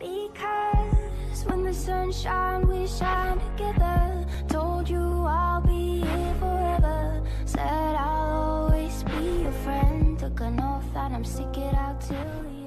Because when the sun shines, we shine together. Told you I'll be here forever. Said I'll always be your friend. Took an oath that I'm stick it out till the